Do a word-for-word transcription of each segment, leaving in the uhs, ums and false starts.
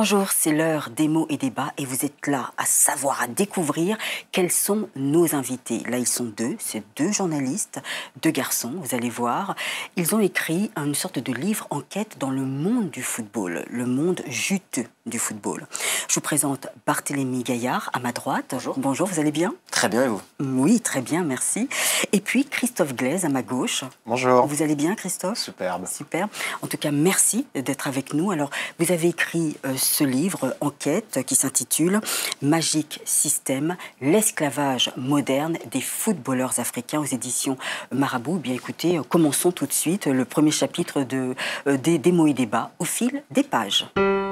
Bonjour, c'est l'heure des mots et débats et vous êtes là à savoir, à découvrir quels sont nos invités. Là, ils sont deux, c'est deux journalistes, deux garçons, vous allez voir. Ils ont écrit une sorte de livre enquête dans le monde du football, le monde juteux du football. Je vous présente Barthélémy Gaillard à ma droite. Bonjour. Bonjour, vous allez bien? Très bien, et vous? Oui, très bien, merci. Et puis Christophe Glaise à ma gauche. Bonjour. Vous allez bien, Christophe? Superbe. Superbe. En tout cas, merci d'être avec nous. Alors, vous avez écrit euh, ce livre, Enquête, qui s'intitule « Magic System, l'esclavage moderne des footballeurs africains » aux éditions Marabout. Bien écoutez, euh, commençons tout de suite le premier chapitre de, euh, des, des mots et débats au fil des pages.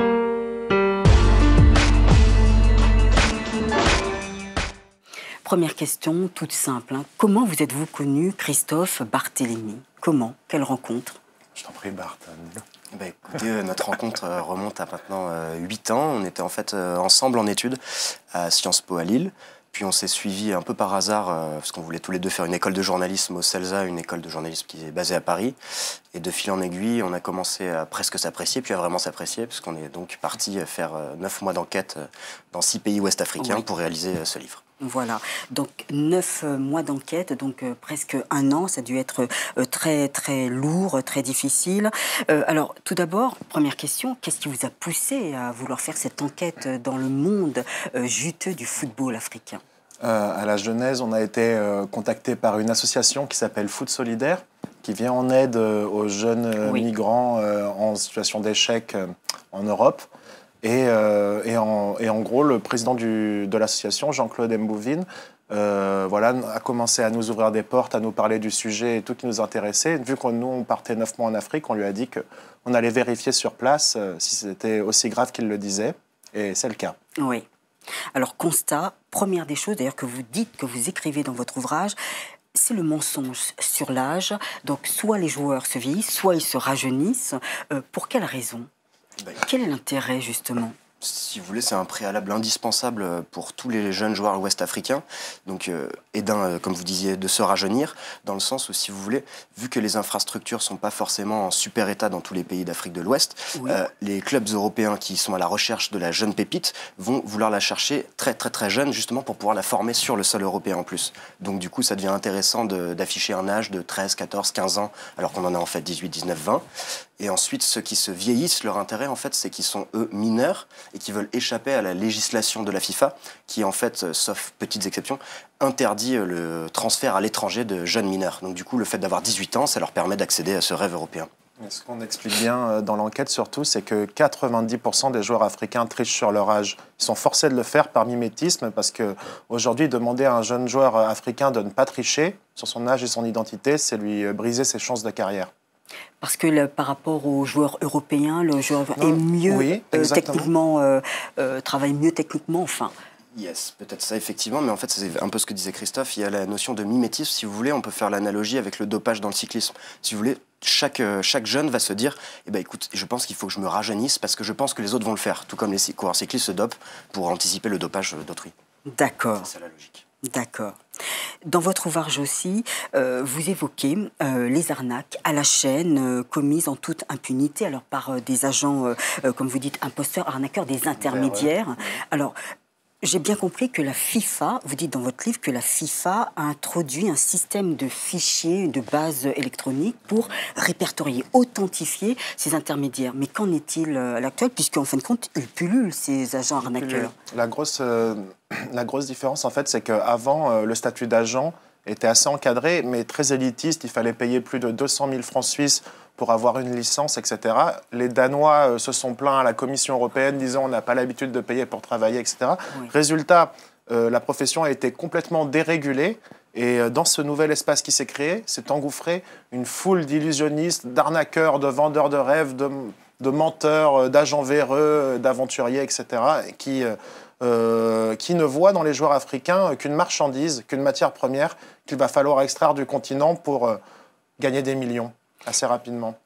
Première question, toute simple. Hein. Comment vous êtes-vous connu, Christophe Barthélémy? Comment? Quelle rencontre? Je t'en prie, Bart. Bah, écoutez, euh, notre rencontre euh, remonte à maintenant euh, huit ans. On était en fait euh, ensemble en études à Sciences Po à Lille. Puis on s'est suivis un peu par hasard, euh, parce qu'on voulait tous les deux faire une école de journalisme au CELSA, une école de journalisme qui est basée à Paris. Et de fil en aiguille, on a commencé à presque s'apprécier, puis à vraiment s'apprécier, puisqu'on est donc parti faire euh, neuf mois d'enquête euh, dans six pays ouest-africains oui. pour réaliser euh, ce livre. Voilà, donc neuf mois d'enquête, donc euh, presque un an, ça a dû être euh, très très lourd, très difficile. Euh, alors tout d'abord, première question, qu'est-ce qui vous a poussé à vouloir faire cette enquête dans le monde euh, juteux du football africain? euh, À la Genèse, on a été euh, contacté par une association qui s'appelle Foot Solidaire, qui vient en aide euh, aux jeunes euh, oui. migrants euh, en situation d'échec euh, en Europe. Et, euh, et, en, et en gros, le président du, de l'association, Jean-Claude Mbouvine, euh, voilà, a commencé à nous ouvrir des portes, à nous parler du sujet et tout qui nous intéressait. Vu que nous, on partait neuf mois en Afrique, on lui a dit qu'on allait vérifier sur place euh, si c'était aussi grave qu'il le disait. Et c'est le cas. Oui. Alors, constat, première des choses, d'ailleurs, que vous dites, que vous écrivez dans votre ouvrage, c'est le mensonge sur l'âge. Donc, soit les joueurs se vieillissent, soit ils se rajeunissent. Euh, pour quelle raison? Ben, quel est l'intérêt, justement? Si vous voulez, c'est un préalable indispensable pour tous les jeunes joueurs ouest-africains. Donc, euh, et d'un, euh, comme vous disiez, de se rajeunir, dans le sens où, si vous voulez, vu que les infrastructures ne sont pas forcément en super état dans tous les pays d'Afrique de l'Ouest, oui. euh, les clubs européens qui sont à la recherche de la jeune pépite vont vouloir la chercher très, très, très jeune, justement pour pouvoir la former sur le sol européen en plus. Donc, du coup, ça devient intéressant de, d'afficher un âge de treize, quatorze, quinze ans, alors qu'on en a en fait dix-huit, dix-neuf, vingt. Et ensuite, ceux qui se vieillissent, leur intérêt, en fait, c'est qu'ils sont, eux, mineurs et qui veulent échapper à la législation de la FIFA, qui, en fait, sauf petites exceptions, interdit le transfert à l'étranger de jeunes mineurs. Donc, du coup, le fait d'avoir dix-huit ans, ça leur permet d'accéder à ce rêve européen. Et ce qu'on explique bien dans l'enquête, surtout, c'est que quatre-vingt-dix pour cent des joueurs africains trichent sur leur âge. Ils sont forcés de le faire par mimétisme, parce qu'aujourd'hui, demander à un jeune joueur africain de ne pas tricher sur son âge et son identité, c'est lui briser ses chances de carrière. Parce que le, par rapport aux joueurs européens, le joueur non, est mieux oui, euh, techniquement, euh, euh, travaille mieux techniquement, enfin. Yes, peut-être ça effectivement, mais en fait c'est un peu ce que disait Christophe, il y a la notion de mimétisme, si vous voulez, on peut faire l'analogie avec le dopage dans le cyclisme. Si vous voulez, chaque, chaque jeune va se dire, eh ben, écoute, je pense qu'il faut que je me rajeunisse parce que je pense que les autres vont le faire, tout comme les coureurs cyclistes se dopent pour anticiper le dopage d'autrui. D'accord. C'est ça la logique. D'accord. Dans votre ouvrage aussi, euh, vous évoquez euh, les arnaques à la chaîne euh, commises en toute impunité, alors par euh, des agents, euh, euh, comme vous dites, imposteurs, arnaqueurs, des intermédiaires. Alors, j'ai bien compris que la FIFA, vous dites dans votre livre que la FIFA a introduit un système de fichiers, de bases électroniques pour répertorier, authentifier ces intermédiaires. Mais qu'en est-il à l'actuel, puisqu'en fin de compte, ils pullulent, ces agents arnaqueurs? La grosse, euh, la grosse différence, en fait, c'est qu'avant, euh, le statut d'agent était assez encadré, mais très élitiste. Il fallait payer plus de deux cent mille francs suisses pour avoir une licence, et cetera. Les Danois euh, se sont plaints à la Commission européenne, disant on n'a pas l'habitude de payer pour travailler, et cetera. Oui. Résultat, euh, la profession a été complètement dérégulée. Et euh, dans ce nouvel espace qui s'est créé, s'est engouffré une foule d'illusionnistes, d'arnaqueurs, de vendeurs de rêves, de, de menteurs, d'agents véreux, d'aventuriers, et cetera, qui, euh, qui ne voient dans les joueurs africains qu'une marchandise, qu'une matière première qu'il va falloir extraire du continent pour euh, gagner des millions assez rapidement.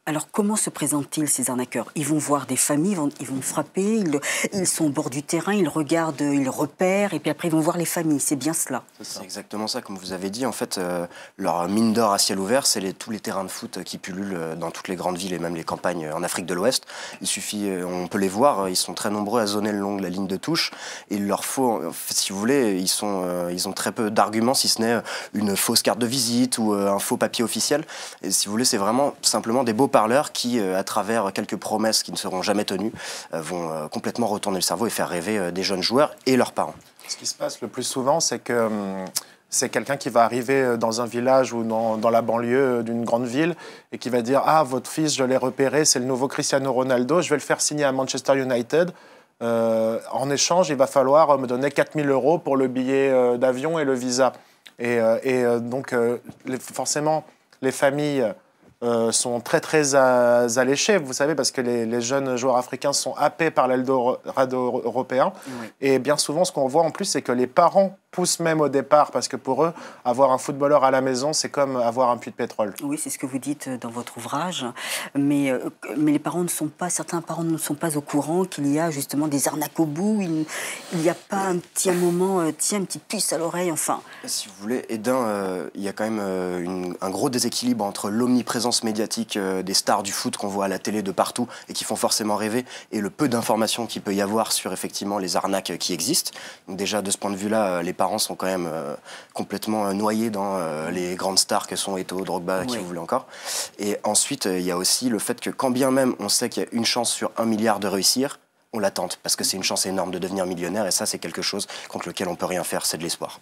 Alors, comment se présentent-ils, ces arnaqueurs? Ils vont voir des familles, ils vont, ils vont frapper, ils, ils sont au bord du terrain, ils regardent, ils repèrent, et puis après, ils vont voir les familles. C'est bien cela. C'est exactement ça, comme vous avez dit. En fait, euh, leur mine d'or à ciel ouvert, c'est les, tous les terrains de foot qui pullulent dans toutes les grandes villes et même les campagnes en Afrique de l'Ouest. Il suffit, on peut les voir, ils sont très nombreux à zoner le long de la ligne de touche. Et il leur faut, en fait, si vous voulez, ils, sont, euh, ils ont très peu d'arguments, si ce n'est une fausse carte de visite ou euh, un faux papier officiel. Et si vous voulez, c'est vraiment simplement des beaux parleurs qui, euh, à travers quelques promesses qui ne seront jamais tenues, euh, vont euh, complètement retourner le cerveau et faire rêver euh, des jeunes joueurs et leurs parents. Ce qui se passe le plus souvent, c'est que hum, c'est quelqu'un qui va arriver dans un village ou dans, dans la banlieue d'une grande ville et qui va dire « Ah, votre fils, je l'ai repéré, c'est le nouveau Cristiano Ronaldo, je vais le faire signer à Manchester United. Euh, en échange, il va falloir me donner quatre mille euros pour le billet euh, d'avion et le visa. » Et, euh, et euh, donc, euh, les, forcément, les familles... Euh, sont très très alléchés, vous savez, parce que les, les jeunes joueurs africains sont happés par l'Eldorado européen. Oui. Et bien souvent, ce qu'on voit en plus, c'est que les parents poussent même au départ, parce que pour eux, avoir un footballeur à la maison, c'est comme avoir un puits de pétrole. Oui, c'est ce que vous dites dans votre ouvrage. Mais, euh, mais les parents ne sont pas, certains parents ne sont pas au courant qu'il y a justement des arnaques au bout. Il n'y a pas un petit un moment, euh, tiens, une petite puce à l'oreille, enfin. Si vous voulez, et d'un, euh, il y a quand même euh, une, un gros déséquilibre entre l'omniprésence médiatique euh, des stars du foot qu'on voit à la télé de partout et qui font forcément rêver, et le peu d'informations qu'il peut y avoir sur effectivement les arnaques qui existent. Donc déjà, de ce point de vue-là, les parents sont quand même euh, complètement euh, noyés dans euh, les grandes stars que sont Eto'o, Drogba, oui. qui vous voulez encore. Et ensuite, euh, il y a aussi le fait que quand bien même on sait qu'il y a une chance sur un milliard de réussir, on la tente, parce que c'est une chance énorme de devenir millionnaire, et ça, c'est quelque chose contre lequel on ne peut rien faire, c'est de l'espoir.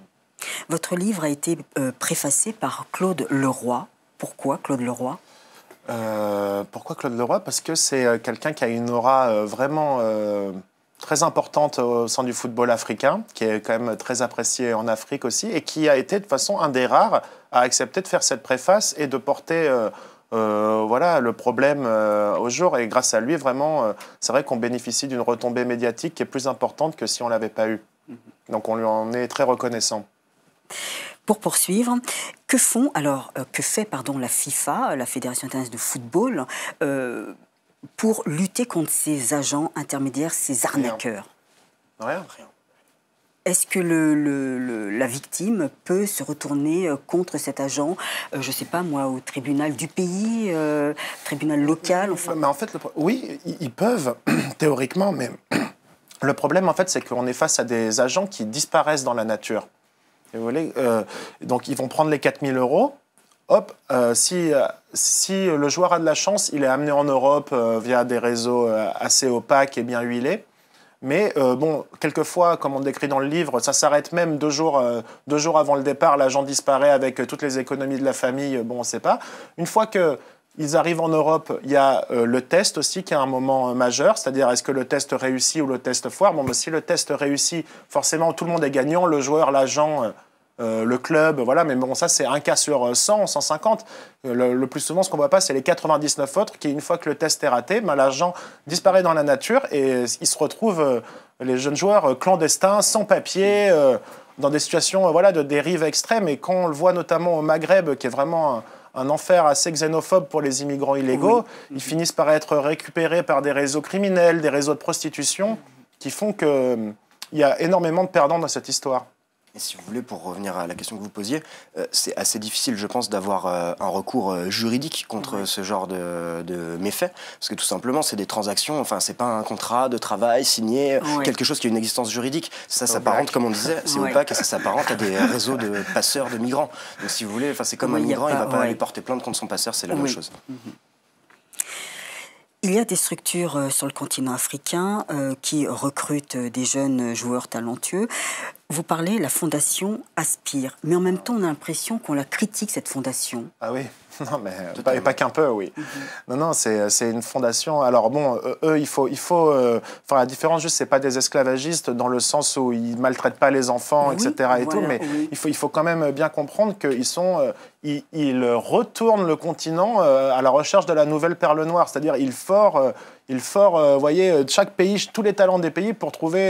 Votre livre a été euh, préfacé par Claude Leroy. Pourquoi Claude Leroy ? euh, Pourquoi Claude Leroy ? Parce que c'est quelqu'un qui a une aura euh, vraiment euh, très importante au sein du football africain, qui est quand même très apprécié en Afrique aussi, et qui a été de façon un des rares à accepter de faire cette préface et de porter euh, euh, voilà, le problème euh, au jour. Et grâce à lui, vraiment, euh, c'est vrai qu'on bénéficie d'une retombée médiatique qui est plus importante que si on ne l'avait pas eu. Donc on lui en est très reconnaissant. Pour poursuivre, que font alors euh, que fait pardon la FIFA, la Fédération internationale de football, euh, pour lutter contre ces agents intermédiaires, ces arnaqueurs? Rien, rien. Est-ce que le, le, le, la victime peut se retourner contre cet agent, euh, je ne sais pas moi, au tribunal du pays, euh, tribunal local, enfin? Mais en fait, le, oui, ils peuvent théoriquement, mais le problème en fait, c'est qu'on est face à des agents qui disparaissent dans la nature. Vous voyez, euh, donc ils vont prendre les quatre mille euros. Hop, euh, si, euh, si le joueur a de la chance, il est amené en Europe euh, via des réseaux euh, assez opaques et bien huilés. Mais euh, bon, quelquefois, comme on décrit dans le livre, ça s'arrête même deux jours, euh, deux jours avant le départ. L'agent disparaît avec euh, toutes les économies de la famille. Bon, on ne sait pas. Une fois que ils arrivent en Europe, il y a euh, le test aussi qui est un moment euh, majeur, c'est-à-dire est-ce que le test réussit ou le test foire. Bon, mais si le test réussit, forcément tout le monde est gagnant, le joueur, l'agent, euh, euh, le club, voilà. Mais bon, ça c'est un cas sur cent, cent cinquante. Le, le plus souvent, ce qu'on ne voit pas, c'est les quatre-vingt-dix-neuf autres qui, une fois que le test est raté, ben, l'agent disparaît dans la nature et ils se retrouvent, euh, les jeunes joueurs, euh, clandestins, sans papier, euh, dans des situations euh, voilà, de dérive extrême. Et quand on le voit notamment au Maghreb, qui est vraiment un, un enfer assez xénophobe pour les immigrants illégaux, oui. Ils finissent par être récupérés par des réseaux criminels, des réseaux de prostitution, qui font qu'il euh, y a énormément de perdants dans cette histoire. Et si vous voulez, pour revenir à la question que vous posiez, euh, c'est assez difficile, je pense, d'avoir euh, un recours euh, juridique contre oui. ce genre de, de méfaits, parce que tout simplement, c'est des transactions, enfin, c'est pas un contrat de travail signé, oui. quelque chose qui a une existence juridique. Ça s'apparente, comme on disait, c'est oui. opaque, et ça s'apparente à des réseaux de passeurs de migrants. Donc, si vous voulez, c'est comme oui, un migrant, pas, il ne va pas oui. aller porter plainte contre son passeur, c'est la oui. même chose. Mm-hmm. Il y a des structures euh, sur le continent africain euh, qui recrutent euh, des jeunes joueurs talentueux. Vous parlez de la fondation Aspire, mais en même temps, on a l'impression qu'on la critique, cette fondation. Ah oui, non, mais pas, pas qu'un peu, oui. Mm-hmm. Non, non, c'est une fondation. Alors bon, eux, il faut... Il faut euh, enfin, la différence, juste, c'est pas des esclavagistes dans le sens où ils maltraitent pas les enfants, oui, et cetera. Et voilà, tout, mais oui. il, faut, il faut quand même bien comprendre qu'ils sont... Euh, ils, ils retournent le continent euh, à la recherche de la nouvelle perle noire. C'est-à-dire, ils forent... Euh, ils forent, euh, vous voyez, chaque pays, tous les talents des pays pour trouver... Euh,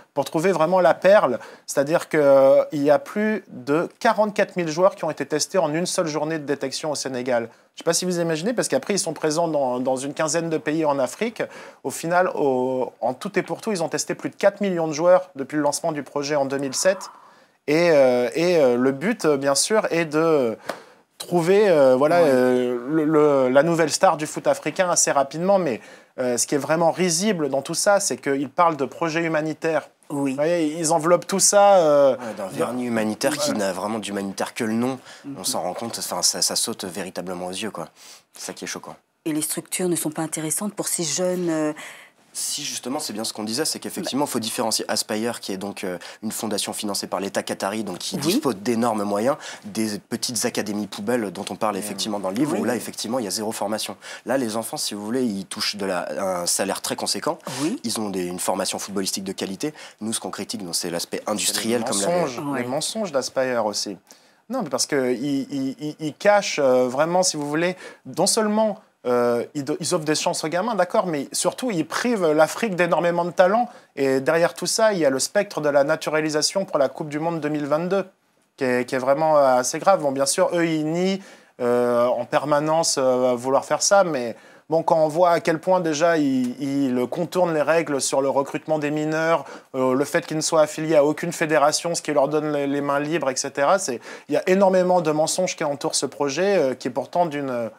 pour trouver vraiment la perle. C'est-à-dire qu'il euh, y a plus de quarante-quatre mille joueurs qui ont été testés en une seule journée de détection au Sénégal. Je ne sais pas si vous imaginez, parce qu'après, ils sont présents dans, dans une quinzaine de pays en Afrique. Au final, au, en tout et pour tout, ils ont testé plus de quatre millions de joueurs depuis le lancement du projet en deux mille sept. Et, euh, et euh, le but, bien sûr, est de trouver euh, voilà, ouais. euh, le, le, la nouvelle star du foot africain assez rapidement. Mais euh, ce qui est vraiment risible dans tout ça, c'est qu'ils parlent de projets humanitaires. Oui. Vous voyez, ils enveloppent tout ça. Euh, ouais, d'un vernis humanitaire qui n'a vraiment d'humanitaire que le nom. Mm-hmm. On s'en rend compte, ça, ça saute véritablement aux yeux, quoi. C'est ça qui est choquant. Et les structures ne sont pas intéressantes pour ces jeunes euh... Si, justement, c'est bien ce qu'on disait, c'est qu'effectivement, il faut différencier Aspire, qui est donc euh, une fondation financée par l'État qatari, donc qui oui. dispose d'énormes moyens, des petites académies poubelles dont on parle oui. effectivement dans le livre, oui. où là, effectivement, il y a zéro formation. Là, les enfants, si vous voulez, ils touchent de la, un salaire très conséquent. Oui. Ils ont des, une formation footballistique de qualité. Nous, ce qu'on critique, c'est l'aspect industriel. Les comme mensonges, la... les oui. mensonges d'Aspire aussi. Non, mais parce qu'ils ils, ils, ils cachent euh, vraiment, si vous voulez, non seulement... Euh, ils, ils offrent des chances aux gamins, d'accord, mais surtout, ils privent l'Afrique d'énormément de talents. Et derrière tout ça, il y a le spectre de la naturalisation pour la Coupe du Monde deux mille vingt-deux, qui est, qui est vraiment assez grave. Bon, bien sûr, eux, ils nient euh, en permanence euh, vouloir faire ça, mais bon, quand on voit à quel point, déjà, ils, ils contournent les règles sur le recrutement des mineurs, euh, le fait qu'ils ne soient affiliés à aucune fédération, ce qui leur donne les, les mains libres, et cetera. C'est, il y a énormément de mensonges qui entourent ce projet, euh, qui est pourtant d'une...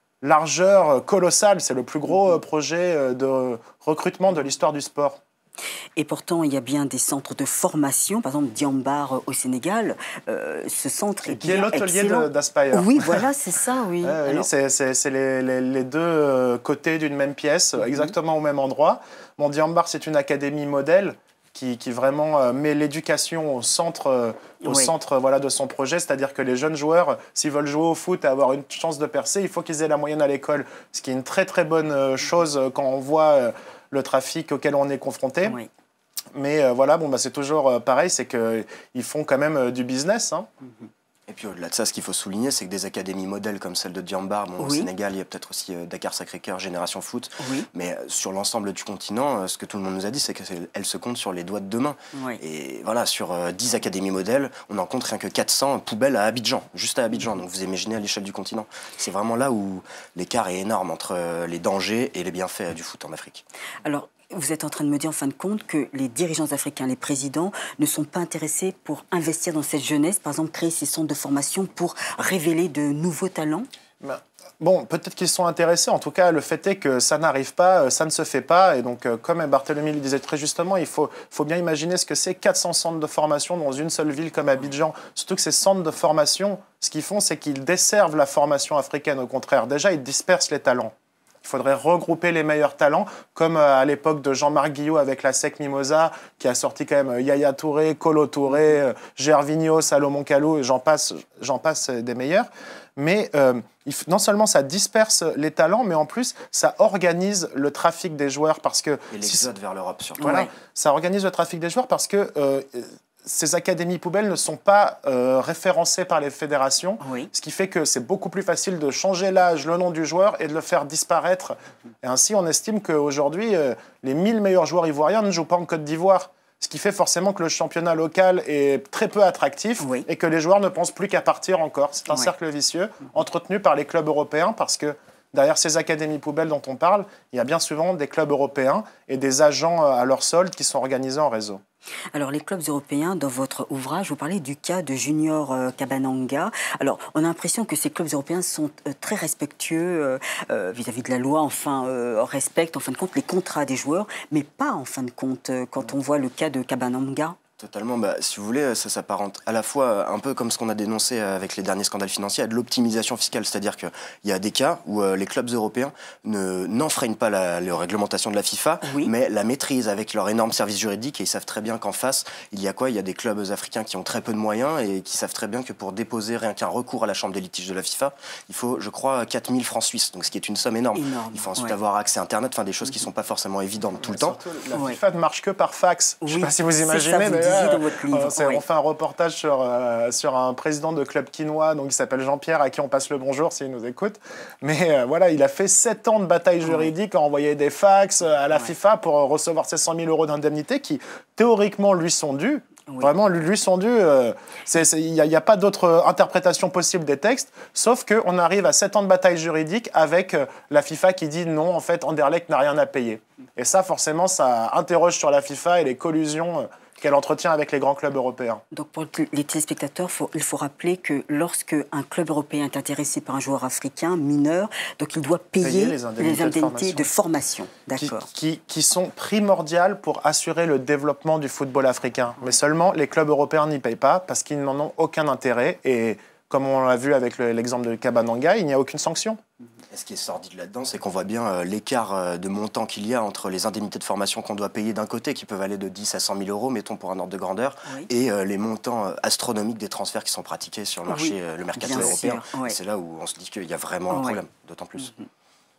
largeur colossale, c'est le plus gros projet de recrutement de l'histoire du sport. Et pourtant, il y a bien des centres de formation, par exemple Diambar au Sénégal, euh, ce centre est qui est l'hôtelier d'Aspire. Oui, voilà, c'est ça, oui. Euh, Alors... oui c'est les, les, les deux côtés d'une même pièce, mm-hmm. exactement au même endroit. Bon, Diambar, c'est une académie modèle qui, qui vraiment euh, met l'éducation au centre, euh, au oui. centre voilà, de son projet. C'est-à-dire que les jeunes joueurs, s'ils veulent jouer au foot et avoir une chance de percer, il faut qu'ils aient la moyenne à l'école. Ce qui est une très très bonne euh, chose euh, quand on voit euh, le trafic auquel on est confronté. Oui. Mais euh, voilà, bon, bah, c'est toujours euh, pareil, c'est qu'ils font quand même euh, du business. Hein. Mm-hmm. Et puis au-delà de ça, ce qu'il faut souligner, c'est que des académies modèles comme celle de Diambar, bon, oui. au Sénégal, il y a peut-être aussi euh, Dakar Sacré-Cœur, Génération Foot, oui. mais euh, sur l'ensemble du continent, euh, ce que tout le monde nous a dit, c'est qu'elles se comptent sur les doigts de deux mains. Oui. Et voilà, sur euh, dix académies modèles, on en compte rien que quatre cents poubelles à Abidjan, juste à Abidjan. Donc vous imaginez à l'échelle du continent. C'est vraiment là où l'écart est énorme entre euh, les dangers et les bienfaits du foot en Afrique. Alors, vous êtes en train de me dire en fin de compte que les dirigeants africains, les présidents, ne sont pas intéressés pour investir dans cette jeunesse, par exemple créer ces centres de formation pour révéler de nouveaux talents? Ben, bon, peut-être qu'ils sont intéressés. En tout cas, le fait est que ça n'arrive pas, ça ne se fait pas. Et donc, comme Barthélemy le disait très justement, il faut, faut bien imaginer ce que c'est quatre cents centres de formation dans une seule ville comme Abidjan. Surtout que ces centres de formation, ce qu'ils font, c'est qu'ils desservent la formation africaine. Au contraire, déjà, ils dispersent les talents. Il faudrait regrouper les meilleurs talents, comme à l'époque de Jean-Marc Guillot avec la S E C Mimosa, qui a sorti quand même Yaya Touré, Kolo Touré, Gervinho, Salomon Kalou, et j'en passe, j'en passe des meilleurs. Mais euh, non seulement ça disperse les talents, mais en plus, ça organise le trafic des joueurs. Parce que, et l'exode vers l'Europe, surtout. Voilà, ouais. Ça organise le trafic des joueurs parce que... Euh, ces académies poubelles ne sont pas euh, référencées par les fédérations, oui. ce qui fait que c'est beaucoup plus facile de changer l'âge, le nom du joueur et de le faire disparaître. Et ainsi, on estime qu'aujourd'hui, euh, les mille meilleurs joueurs ivoiriens ne jouent pas en Côte d'Ivoire, ce qui fait forcément que le championnat local est très peu attractif oui. et que les joueurs ne pensent plus qu'à partir encore. C'est un oui. cercle vicieux entretenu par les clubs européens parce que derrière ces académies poubelles dont on parle, il y a bien souvent des clubs européens et des agents à leur solde qui sont organisés en réseau. Alors, les clubs européens, dans votre ouvrage, vous parlez du cas de Junior euh, Kabananga. Alors, on a l'impression que ces clubs européens sont euh, très respectueux euh, vis-à-vis de la loi, enfin, euh, respectent en fin de compte les contrats des joueurs, mais pas en fin de compte euh, quand on voit le cas de Kabananga. Totalement. Bah, si vous voulez, ça s'apparente à la fois un peu comme ce qu'on a dénoncé avec les derniers scandales financiers, à de l'optimisation fiscale. C'est-à-dire qu'il y a des cas où euh, les clubs européens ne, n'enfreignent pas la, la réglementation de la FIFA, oui. mais la maîtrisent avec leur énorme service juridique et ils savent très bien qu'en face, il y a quoi? Il y a des clubs africains qui ont très peu de moyens et qui savent très bien que pour déposer rien qu'un recours à la chambre des litiges de la FIFA, il faut, je crois, quatre mille francs suisses, donc ce qui est une somme énorme. énorme. Il faut ensuite ouais. avoir accès à Internet, enfin des choses qui ne sont pas forcément évidentes tout le temps. La ouais. FIFA ne marche que par fax. Oui, je ne sais pas si vous imaginez, ça, vous disiez dans votre livre. On, oui. on fait un reportage sur, euh, sur un président de club quinois, donc il s'appelle Jean-Pierre, à qui on passe le bonjour s'il nous écoute. Mais euh, voilà, il a fait sept ans de bataille juridique, oui. a envoyé des fax à la oui. FIFA pour recevoir ces cent mille euros d'indemnité qui, théoriquement, lui sont dus. Oui. Vraiment, lui sont dus. Il n'y a, a pas d'autre interprétation possible des textes, sauf qu'on arrive à sept ans de bataille juridique avec euh, la FIFA qui dit non, en fait, Anderlecht n'a rien à payer. Et ça, forcément, ça interroge sur la FIFA et les collusions euh, qu'elle entretient avec les grands clubs européens. Donc pour les téléspectateurs, faut, il faut rappeler que lorsque un club européen est intéressé par un joueur africain mineur, donc il doit payer, payer les indemnités, les indemnités de formation. De formation qui, qui, qui sont primordiales pour assurer le développement du football africain. Mais seulement, les clubs européens n'y payent pas parce qu'ils n'en ont aucun intérêt. Et comme on l'a vu avec l'exemple de Cabananga, il n'y a aucune sanction. Et ce qui est sordide là-dedans, c'est qu'on voit bien euh, l'écart euh, de montant qu'il y a entre les indemnités de formation qu'on doit payer d'un côté, qui peuvent aller de dix à cent mille euros, mettons pour un ordre de grandeur, oui. et euh, les montants euh, astronomiques des transferts qui sont pratiqués sur le marché, oui. euh, le mercato bien européen. Oui. C'est là où on se dit qu'il y a vraiment un oui. problème, d'autant plus. Mm-hmm.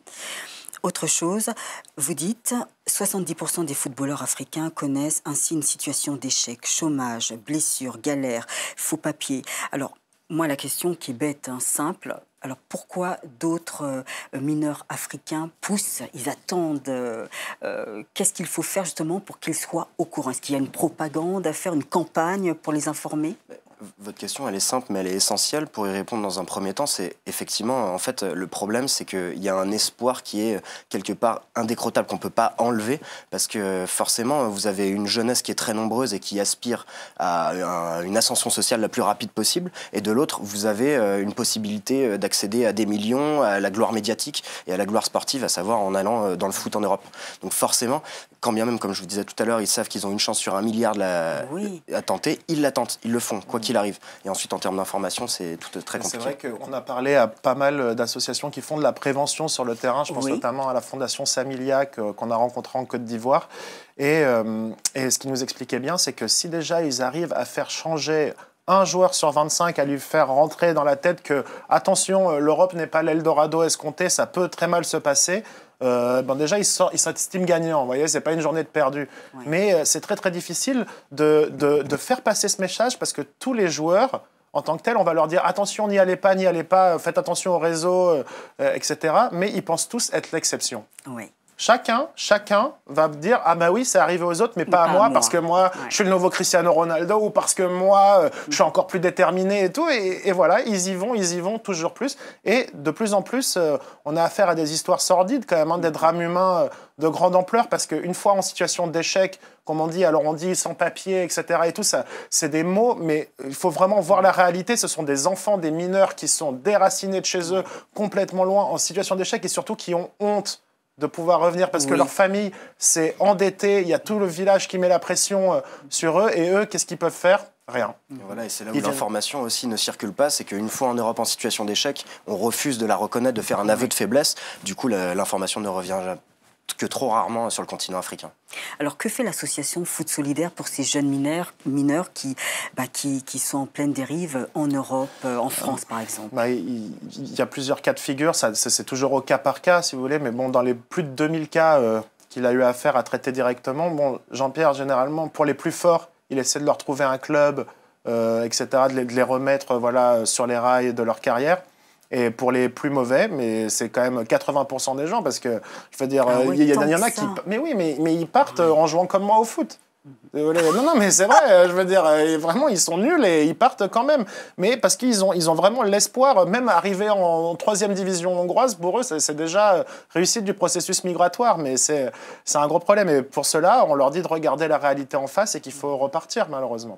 Autre chose, vous dites soixante-dix pour cent des footballeurs africains connaissent ainsi une situation d'échec, chômage, blessure, galère, faux papiers. Alors, moi, la question qui est bête, hein, simple, alors pourquoi d'autres euh, mineurs africains poussent, ils attendent, euh, euh, qu'est-ce qu'il faut faire justement pour qu'ils soient au courant? Est-ce qu'il y a une propagande à faire, une campagne pour les informer? Votre question, elle est simple, mais elle est essentielle. Pour y répondre dans un premier temps, c'est effectivement, en fait, le problème, c'est qu'il y a un espoir qui est quelque part indécrottable, qu'on ne peut pas enlever, parce que forcément, vous avez une jeunesse qui est très nombreuse et qui aspire à une ascension sociale la plus rapide possible, et de l'autre, vous avez une possibilité d'accéder à des millions, à la gloire médiatique et à la gloire sportive, à savoir en allant dans le foot en Europe. Donc forcément, quand bien même, comme je vous disais tout à l'heure, ils savent qu'ils ont une chance sur un milliard de la... oui. à tenter, ils la tentent, ils le font, quoi qu'il arrive. Et ensuite, en termes d'information, c'est tout très compliqué. C'est vrai qu'on a parlé à pas mal d'associations qui font de la prévention sur le terrain. Je pense oui. notamment à la Fondation Samiliac qu'on a rencontrée en Côte d'Ivoire. Et, euh, et ce qui nous expliquait bien, c'est que si déjà ils arrivent à faire changer un joueur sur vingt-cinq, à lui faire rentrer dans la tête que, attention, l'Europe n'est pas l'Eldorado escompté, ça peut très mal se passer. Euh, ben déjà, il s'estime gagnant. Vous voyez, c'est pas une journée de perdu. Ouais. Mais euh, c'est très très difficile de, de, de faire passer ce message parce que tous les joueurs, en tant que tels, on va leur dire attention, n'y allez pas, n'y allez pas, faites attention au réseau, euh, euh, et cetera. Mais ils pensent tous être l'exception. Oui. Chacun, chacun va dire « Ah bah oui, c'est arrivé aux autres, mais pas, pas à moi, moi, parce que moi, ouais. je suis le nouveau Cristiano Ronaldo, ou parce que moi, euh, je suis encore plus déterminé et tout. » et, et voilà, ils y vont, ils y vont toujours plus. Et de plus en plus, euh, on a affaire à des histoires sordides, quand même, hein, des drames humains euh, de grande ampleur, parce qu'une fois en situation d'échec, comme on dit, alors on dit sans papier, et cetera. Et tout ça, c'est des mots, mais il faut vraiment voir la réalité. Ce sont des enfants, des mineurs qui sont déracinés de chez eux, complètement loin, en situation d'échec, et surtout qui ont honte de pouvoir revenir parce oui. que leur famille s'est endettée, il y a tout le village qui met la pression euh, sur eux, et eux, qu'est-ce qu'ils peuvent faire? Rien. Et voilà, et c'est là où l'information aussi ne circule pas, c'est qu'une fois en Europe en situation d'échec, on refuse de la reconnaître, de faire un aveu de faiblesse, du coup l'information ne revient que trop rarement sur le continent africain. Alors que fait l'association Foot Solidaire pour ces jeunes mineurs, mineurs qui, bah, qui, qui sont en pleine dérive en Europe, euh, en France par exemple? bah, il, il y a plusieurs cas de figure, c'est toujours au cas par cas si vous voulez, mais bon, dans les plus de deux mille cas euh, qu'il a eu affaire à traiter directement, bon, Jean-Pierre, généralement, pour les plus forts, il essaie de leur trouver un club, euh, et cetera, de les, de les remettre voilà, sur les rails de leur carrière. Et pour les plus mauvais, mais c'est quand même quatre-vingts pour cent des gens, parce que, je veux dire, ah oui, il y, y en a qui... Mais oui, mais, mais ils partent oui. en jouant comme moi au foot. Non, non, mais c'est vrai, je veux dire, vraiment, ils sont nuls et ils partent quand même. Mais parce qu'ils ont, ils ont vraiment l'espoir, même arriver en troisième division hongroise, pour eux, c'est déjà réussite du processus migratoire. Mais c'est un gros problème. Et pour cela, on leur dit de regarder la réalité en face et qu'il faut repartir, malheureusement.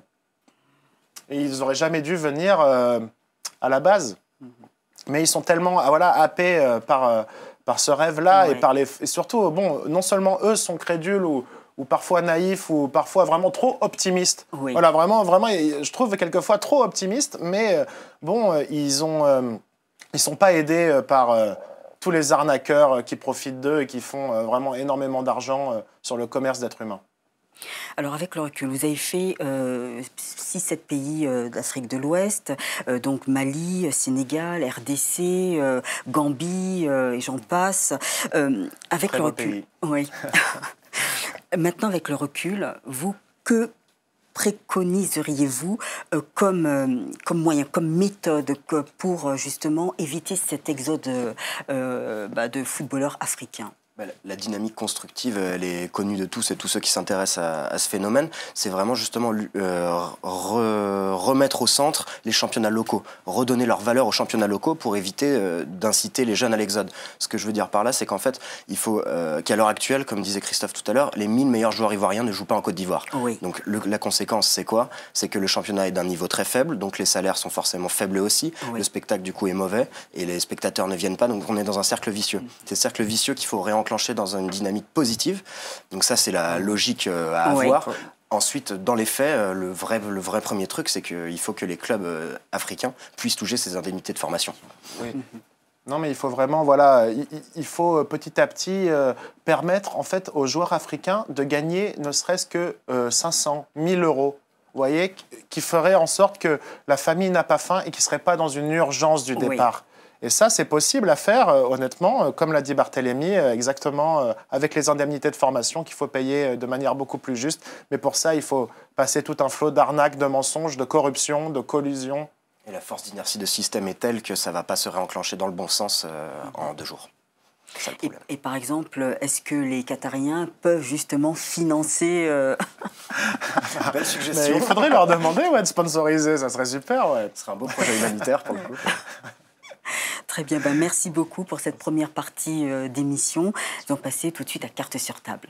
Et ils n'auraient jamais dû venir euh, à la base. Mais ils sont tellement voilà, happés euh, par, euh, par ce rêve-là, ouais. et, par les, et surtout, bon, non seulement eux sont crédules ou, ou parfois naïfs ou parfois vraiment trop optimistes. Oui. Voilà, vraiment, vraiment, je trouve quelquefois trop optimistes, mais euh, bon, euh, ils ont, euh, ils sont pas aidés euh, par euh, tous les arnaqueurs euh, qui profitent d'eux et qui font euh, vraiment énormément d'argent euh, sur le commerce d'êtres humains. Alors avec le recul, vous avez fait euh, six sept pays euh, d'Afrique de l'Ouest, euh, donc Mali, Sénégal, R D C, euh, Gambie, euh, et j'en passe. Euh, avec Très le beau recul, pays. oui. Maintenant avec le recul, vous, que préconiseriez-vous euh, comme, euh, comme moyen, comme méthode que pour euh, justement éviter cet exode euh, bah, de footballeurs africains? La dynamique constructive, elle est connue de tous et tous ceux qui s'intéressent à, à ce phénomène. C'est vraiment justement euh, re, remettre au centre les championnats locaux, redonner leur valeur aux championnats locaux pour éviter euh, d'inciter les jeunes à l'exode. Ce que je veux dire par là, c'est qu'en fait, il faut euh, qu'à l'heure actuelle, comme disait Christophe tout à l'heure, les mille meilleurs joueurs ivoiriens ne jouent pas en Côte d'Ivoire. Oui. Donc le, la conséquence, c'est quoi? C'est que le championnat est d'un niveau très faible, donc les salaires sont forcément faibles aussi. Oui. Le spectacle du coup est mauvais et les spectateurs ne viennent pas, donc on est dans un cercle vicieux. Mmh. C'est ce cercle vicieux qu'il faut réenclencher dans une dynamique positive. Donc ça, c'est la logique à avoir. Oui. Ensuite, dans les faits, le vrai, le vrai premier truc, c'est qu'il faut que les clubs africains puissent toucher ces indemnités de formation. Oui. Non, mais il faut vraiment, voilà, il, il faut petit à petit euh, permettre en fait aux joueurs africains de gagner ne serait-ce que euh, cinq cents, mille euros. Vous voyez, qui ferait en sorte que la famille n'a pas faim et qui ne serait pas dans une urgence du départ. Oui. Et ça, c'est possible à faire, euh, honnêtement, euh, comme l'a dit Barthélémy, euh, exactement euh, avec les indemnités de formation qu'il faut payer euh, de manière beaucoup plus juste. Mais pour ça, il faut passer tout un flot d'arnaques, de mensonges, de corruption, de collusion. Et la force d'inertie de système est telle que ça ne va pas se réenclencher dans le bon sens euh, en deux jours. Et, et par exemple, est-ce que les Qatariens peuvent justement financer... Euh... Belle suggestion. Mais il faudrait leur demander ouais, de sponsoriser, ça serait super. Ouais. Ce serait un beau projet humanitaire pour le coup. Très bien, ben merci beaucoup pour cette première partie euh, d'émission. Nous allons passer tout de suite à carte sur table.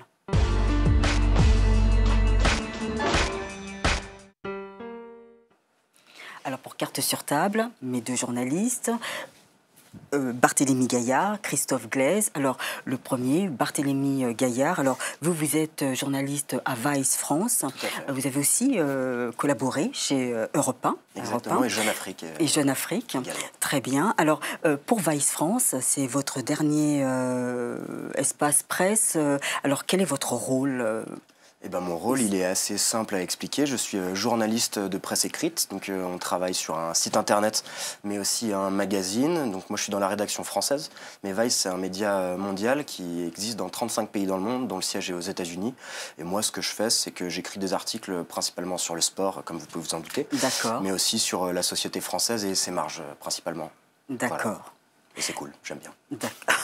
Alors pour carte sur table, mes deux journalistes, euh, Barthélémy Gaillard, Christophe Glaise. Alors le premier, Barthélémy Gaillard. Alors vous, vous êtes journaliste à Vice France. Vous avez aussi euh, collaboré chez euh, Europe un. Exactement, et Jeune Afrique. Euh, et Jeune Afrique, également. Très bien. Alors, euh, pour Vice France, c'est votre dernier euh, espace presse. Euh, alors, quel est votre rôle euh, Eh ben, mon rôle, il est assez simple à expliquer. Je suis journaliste de presse écrite, donc euh, on travaille sur un site internet, mais aussi un magazine. Donc moi, je suis dans la rédaction française, mais Vice, c'est un média mondial qui existe dans trente-cinq pays dans le monde, dont le siège est aux États-Unis. Et moi, ce que je fais, c'est que j'écris des articles principalement sur le sport, comme vous pouvez vous en douter, mais aussi sur la société française et ses marges, principalement. D'accord. Voilà. Et c'est cool, j'aime bien. D'accord.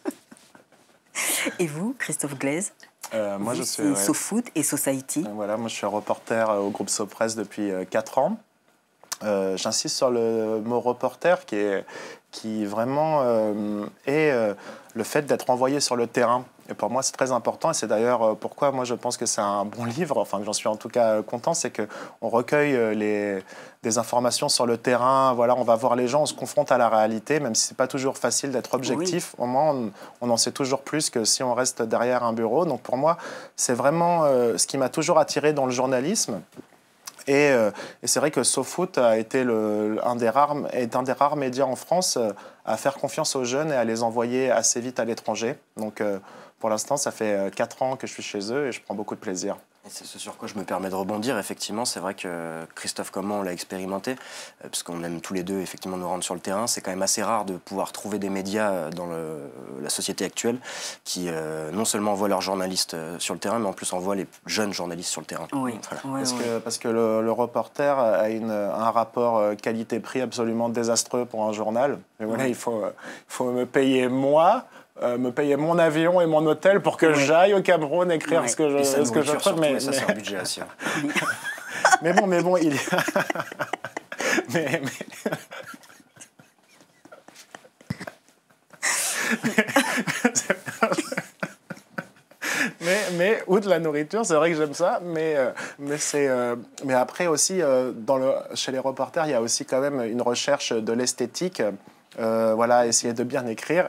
Et vous, Christophe Glaise? Euh, moi, Vous, je suis ouais. SoFoot et Society. Euh, voilà, moi, je suis reporter au groupe SoPresse depuis euh, quatre ans. Euh, J'insiste sur le mot reporter qui, est, qui vraiment euh, est euh, le fait d'être envoyé sur le terrain. Et pour moi, c'est très important. Et c'est d'ailleurs pourquoi moi, je pense que c'est un bon livre, enfin, j'en suis en tout cas content, c'est qu'on recueille les, des informations sur le terrain. Voilà, on va voir les gens, on se confronte à la réalité, même si ce n'est pas toujours facile d'être objectif. Oui. Au moins, on, on en sait toujours plus que si on reste derrière un bureau. Donc pour moi, c'est vraiment euh, ce qui m'a toujours attiré dans le journalisme. Et, euh, et c'est vrai que SoFoot a été le, un, des rares, est un des rares médias en France euh, à faire confiance aux jeunes et à les envoyer assez vite à l'étranger. Donc euh, pour l'instant, ça fait quatre ans que je suis chez eux et je prends beaucoup de plaisir. Et c'est ce sur quoi je me permets de rebondir. Effectivement, c'est vrai que Christophe comme moi, on l'a expérimenté, parce qu'on aime tous les deux effectivement nous rendre sur le terrain. C'est quand même assez rare de pouvoir trouver des médias dans le, la société actuelle qui euh, non seulement envoient leurs journalistes sur le terrain, mais en plus envoient les jeunes journalistes sur le terrain. Oui. Voilà. Oui, parce, oui. Que, parce que le, le reporter a une, un rapport qualité-prix absolument désastreux pour un journal. Et voilà, oui. il, faut, il faut me payer moi. Euh, me payer mon avion et mon hôtel pour que oui. j'aille au Cameroun écrire oui. ce que je ce que je trouve. Mais, mais ça, c'est un budget aussi. Hein. mais bon, mais bon, il y a... mais, mais... mais, mais outre la nourriture, c'est vrai que j'aime ça, mais, euh, mais, euh, mais après aussi, euh, dans le, chez les reporters, il y a aussi quand même une recherche de l'esthétique. Euh, voilà, essayer de bien écrire.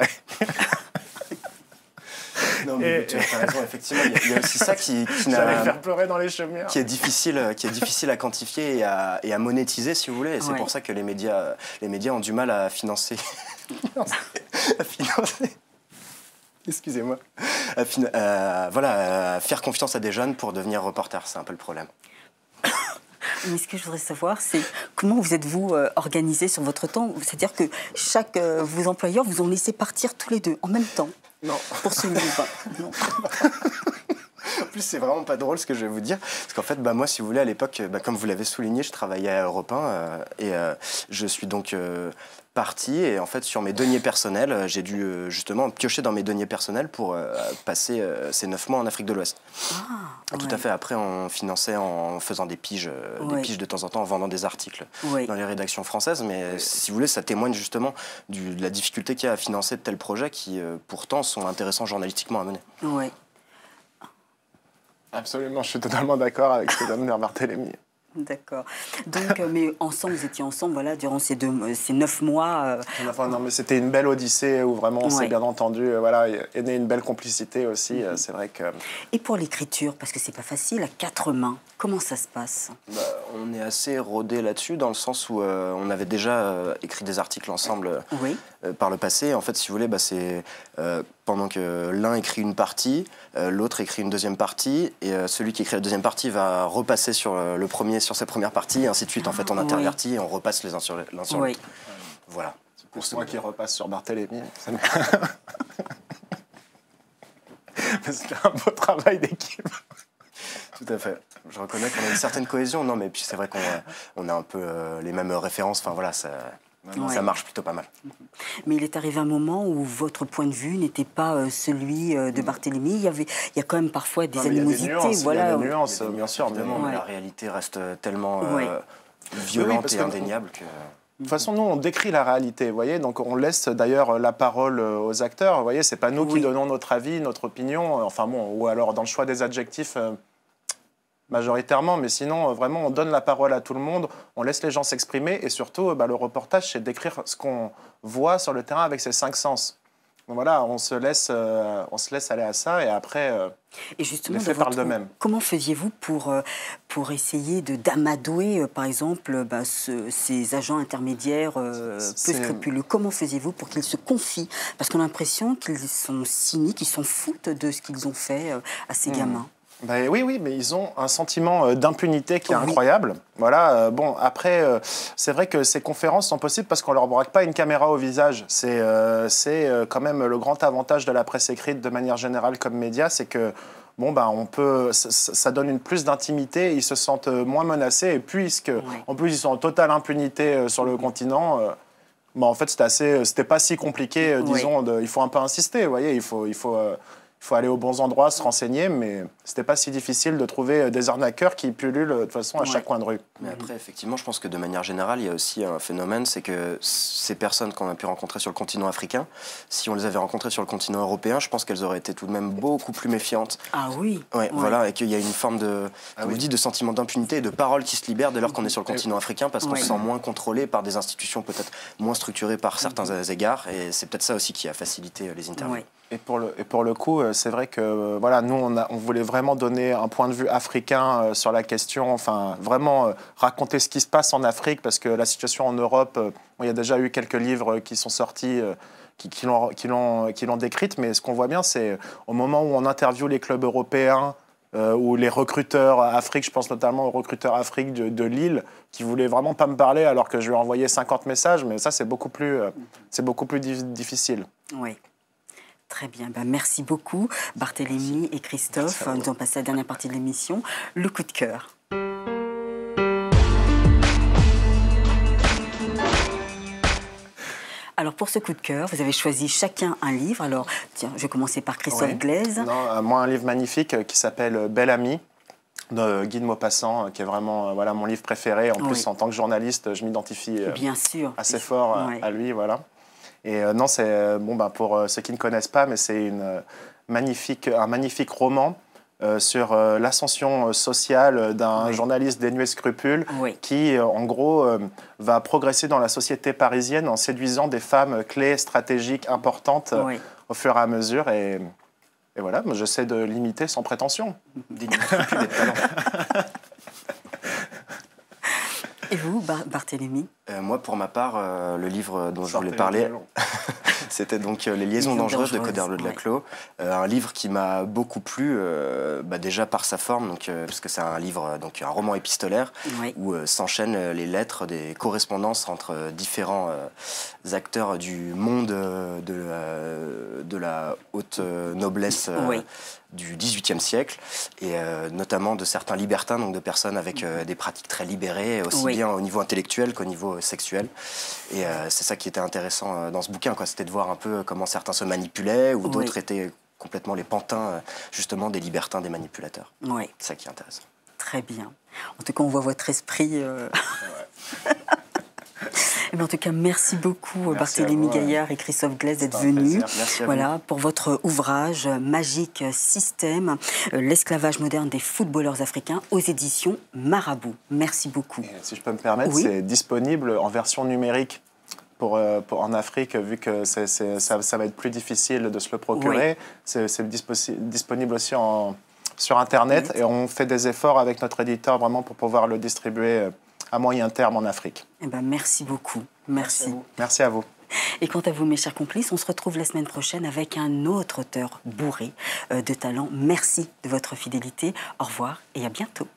Non, mais et... tu as raison, effectivement, il y, a, il y a aussi ça qui, qui, faire pleurer dans les chaumières. qui, est difficile, qui est difficile à quantifier et à, et à monétiser, si vous voulez. Et c'est ouais. pour ça que les médias, les médias ont du mal à financer... à financer... Excusez-moi. À, fin... à, voilà, à faire confiance à des jeunes pour devenir reporter, c'est un peu le problème. Mais ce que je voudrais savoir, c'est comment vous êtes-vous euh, organisé sur votre temps? C'est-à-dire que chaque, euh, vos employeurs vous ont laissé partir tous les deux, en même temps? Non. Pour ce livre? Non. plus, c'est vraiment pas drôle ce que je vais vous dire. Parce qu'en fait, bah, moi, si vous voulez, à l'époque, bah, comme vous l'avez souligné, je travaillais à Europe un euh, et euh, je suis donc euh, parti. Et en fait, sur mes deniers personnels, euh, j'ai dû euh, justement piocher dans mes deniers personnels pour euh, passer euh, ces neuf mois en Afrique de l'Ouest. Ah, Tout ouais. à fait. Après, on finançait en faisant des piges, euh, Ouais. des piges de temps en temps, en vendant des articles Ouais. dans les rédactions françaises. Mais si vous voulez, ça témoigne justement du, de la difficulté qu'il y a à financer de tels projets qui, euh, pourtant, sont intéressants journalistiquement à mener. Ouais. Absolument, je suis totalement d'accord avec ce que vient de dire Barthélémy. D'accord. Donc, euh, mais ensemble, vous étiez ensemble, voilà, durant ces, deux, euh, ces neuf mois. euh, Enfin, non, mais c'était une belle odyssée où vraiment on s'est Ouais. bien entendu. euh, Voilà, est née une belle complicité aussi. euh, C'est vrai que Et pour l'écriture, parce que c'est pas facile, à quatre mains, comment ça se passe? Bah, on est assez rodé là-dessus, dans le sens où euh, on avait déjà euh, écrit des articles ensemble Oui. euh, par le passé. En fait, si vous voulez, bah, c'est euh, pendant que l'un écrit une partie, euh, l'autre écrit une deuxième partie, et euh, celui qui écrit la deuxième partie va repasser sur euh, le premier, sur sa première partie, et ainsi de suite. En fait, on Ah, intervertit et on repasse les uns sur l'un sur Oui. l'autre. Voilà. pour moi qui repasse sur Barthélémy. ça me- Mais c'était un beau travail d'équipe. Tout à fait. Je reconnais qu'on a une certaine cohésion, non, mais puis c'est vrai qu'on a, on a un peu euh, les mêmes références. Enfin voilà, ça, Ouais. ça marche plutôt pas mal. Mais il est arrivé un moment où votre point de vue n'était pas euh, celui euh, de Barthélemy. Il y avait, il y a quand même parfois des Non, mais il y a des animosités, nuances, voilà. il y a des nuances, bien sûr. Mais Évidemment, bon. mais Ouais. la réalité reste tellement euh, Ouais. violente parce et que- indéniable que... De toute façon, nous, on décrit la réalité, vous voyez, donc on laisse d'ailleurs la parole aux acteurs, vous voyez, c'est pas nous Oui. qui donnons notre avis, notre opinion, enfin bon, ou alors dans le choix des adjectifs euh, majoritairement, mais sinon, euh, vraiment, on donne la parole à tout le monde, on laisse les gens s'exprimer, et surtout, euh, bah, le reportage, c'est d'écrire ce qu'on voit sur le terrain avec ses cinq sens. Donc voilà, on se laisse, euh, on se laisse aller à ça, et après... euh, Et justement, Les de faits parlent votre- d'eux-mêmes. comment faisiez-vous pour, euh, pour essayer de d'amadouer, euh, par exemple, bah, ce- ces agents intermédiaires euh, peu C'est- scrupuleux? Comment faisiez-vous pour qu'ils se confient? Parce qu'on a l'impression qu'ils sont cyniques, ils s'en foutent de ce qu'ils ont fait euh, à ces gamins. Ben oui, oui, mais ils ont un sentiment euh, d'impunité qui est Oui. incroyable. Voilà. euh, bon, après, euh, c'est vrai que ces conférences sont possibles parce qu'on leur braque pas une caméra au visage. C'est, euh, c'est euh, quand même le grand avantage de la presse écrite de manière générale comme média, c'est que bon, ben, on peut, ça, ça donne une plus d'intimité. Ils se sentent euh, moins menacés et puisque, en plus, ils sont en totale impunité euh, sur le continent. euh, ben, en fait, c'était assez, c'était pas si compliqué, euh, Oui. disons. De, il faut un peu insister, vous voyez. Il faut, il faut. euh, Il faut aller aux bons endroits, se renseigner, mais c'était pas si difficile de trouver des arnaqueurs qui pullulent de toute façon à Ouais. chaque coin de rue. Mais après, effectivement, je pense que de manière générale, il y a aussi un phénomène, c'est que ces personnes qu'on a pu rencontrer sur le continent africain, si on les avait rencontrées sur le continent européen, je pense qu'elles auraient été tout de même beaucoup plus méfiantes. Ah oui. Ouais, Ouais. voilà, et qu'il y a une forme de, Ah comme oui. vous dites, de sentiment d'impunité et de parole qui se libère dès lors qu'on est sur le continent africain, parce qu'on Ouais. se sent moins contrôlé par des institutions peut-être moins structurées par certains égards, et c'est peut-être ça aussi qui a facilité euh, les interviews. Ouais. Et pour le, et pour le coup, euh, c'est vrai que euh, voilà, nous, on, a, on voulait vraiment donner un point de vue africain euh, sur la question, enfin, vraiment euh, raconter ce qui se passe en Afrique, parce que la situation en Europe, euh, bon, il y a déjà eu quelques livres qui sont sortis, euh, qui, qui l'ont qui l'ont- qui l'ont décrite, mais ce qu'on voit bien, c'est euh, au moment où on interviewe les clubs européens, euh, ou les recruteurs Afrique, je pense notamment aux recruteurs Afrique de, de Lille, qui voulaient vraiment pas me parler alors que je lui ai envoyé cinquante messages, mais ça, c'est beaucoup plus, euh, c'est beaucoup plus di- difficile. Oui. Très bien, ben, merci beaucoup Barthélemy et Christophe. Merci à vous. Nous allons passer à la dernière partie de l'émission, le coup de cœur. Alors pour ce coup de cœur, vous avez choisi chacun un livre. Alors tiens, je vais commencer par Christophe Oui. Glaise. Non, euh, moi, un livre magnifique euh, qui s'appelle euh, Belle Amie de Guy de Maupassant, euh, qui est vraiment euh, voilà, mon livre préféré. En Oui. plus, en tant que journaliste, je m'identifie euh, Bien sûr. assez fort euh, Ouais. à lui. Voilà. Et euh, non, c'est euh, bon, bah, pour euh, ceux qui ne connaissent pas, mais c'est une, euh, magnifique, un magnifique roman euh, sur euh, l'ascension euh, sociale d'un Oui. journaliste dénué de scrupules Oui. qui, euh, en gros, euh, va progresser dans la société parisienne en séduisant des femmes clés, stratégiques, importantes euh, Oui. au fur et à mesure. Et, et voilà, moi, j'essaie de l'imiter sans prétention. Des scrupules et de talent. Et vous, Bar- Barthélemy? Euh, moi, pour ma part, euh, le livre dont je Sortez voulais le parler, violon. c'était donc euh, Les liaisons Liaisons dangereuses de dangereuses, Coderle de la ouais. Clos, Euh, un livre qui m'a beaucoup plu, euh, bah, déjà par sa forme, donc, euh, parce que c'est un livre, euh, donc un roman épistolaire, Oui. où euh, s'enchaînent euh, les lettres, des correspondances entre euh, différents euh, acteurs du monde euh, de, la- de la haute euh, noblesse euh, Oui. du dix-huitième siècle, et euh, notamment de certains libertins, donc de personnes avec euh, des pratiques très libérées, aussi oui. bien au niveau intellectuel qu'au niveau sexuel. Et euh, c'est ça qui était intéressant euh, dans ce bouquin, quoi. C'était de voir un peu comment certains se manipulaient, ou d'autres oui. étaient complètement les pantins, justement, des libertins, des manipulateurs. Oui. C'est ça qui est intéressant. Très bien. En tout cas, on voit votre esprit... Euh... Ouais. Mais en tout cas, merci beaucoup merci Barthélémy Gaillard et Christophe Glaise d'être venus voilà, pour votre ouvrage Magique Système, l'esclavage moderne des footballeurs africains aux éditions Marabout. Merci beaucoup. Et si je peux me permettre, oui. c'est disponible en version numérique pour, pour, en Afrique, vu que c'est, c'est, ça, ça va être plus difficile de se le procurer. Oui. C'est, c'est disponible aussi en, sur Internet oui. et on fait des efforts avec notre éditeur vraiment pour pouvoir le distribuer à moyen terme en Afrique. Eh ben, merci beaucoup. Merci. Merci à vous. Et quant à vous, mes chers complices, on se retrouve la semaine prochaine avec un autre auteur bourré de talent. Merci de votre fidélité. Au revoir et à bientôt.